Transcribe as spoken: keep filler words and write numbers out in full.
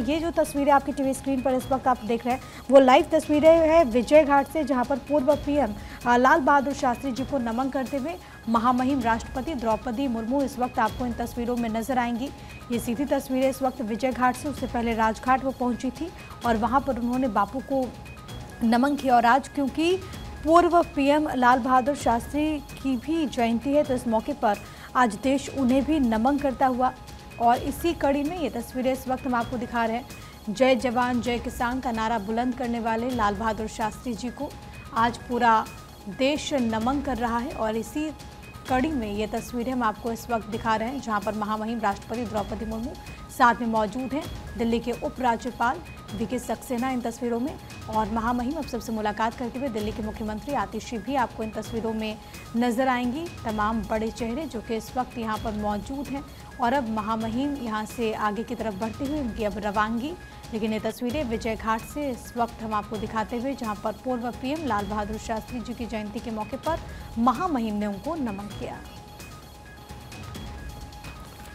ये जो तस्वीरें आपकी टीवी स्क्रीन पर इस वक्त आप देख रहे हैं वो लाइव तस्वीरें हैं विजय घाट से, जहां पर पूर्व पीएम लाल बहादुर शास्त्री जी को नमन करते हुए महामहिम राष्ट्रपति द्रौपदी मुर्मू इस वक्त आपको इन तस्वीरों में नजर आएंगी। ये सीधी तस्वीरें इस वक्त विजय घाट से, उससे पहले राजघाट वो पहुंची थी और वहां पर उन्होंने बापू को नमन किया। और आज क्योंकि पूर्व पीएम लाल बहादुर शास्त्री की भी जयंती है तो इस मौके पर आज देश उन्हें भी नमन करता हुआ, और इसी कड़ी में ये तस्वीरें इस वक्त हम आपको दिखा रहे हैं। जय जवान जय किसान का नारा बुलंद करने वाले लाल बहादुर शास्त्री जी को आज पूरा देश नमन कर रहा है, और इसी कड़ी में ये तस्वीरें हम आपको इस वक्त दिखा रहे हैं, जहां पर महामहिम राष्ट्रपति द्रौपदी मुर्मू साथ में मौजूद हैं, दिल्ली के उपराज्यपाल वीके सक्सेना इन तस्वीरों में, और महामहिम अब सबसे मुलाकात करते हुए दिल्ली के मुख्यमंत्री आतिशी भी आपको इन तस्वीरों में नजर आएंगी। तमाम बड़े चेहरे जो कि इस वक्त यहाँ पर मौजूद हैं, और अब महामहिम यहाँ से आगे की तरफ बढ़ते हुए उनकी अब रवानगी। लेकिन ये तस्वीरें विजय घाट से इस वक्त हम आपको दिखाते हुए, जहाँ पर पूर्व पीएम लाल बहादुर शास्त्री जी की जयंती के मौके पर महामहिम ने उनको नमन किया।